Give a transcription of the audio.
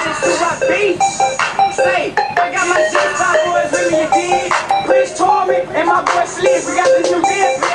baddest to rock beef. Say, I got my G5 boys with me, you dig? Prince Torment and my boy Sleep. We got the new dance.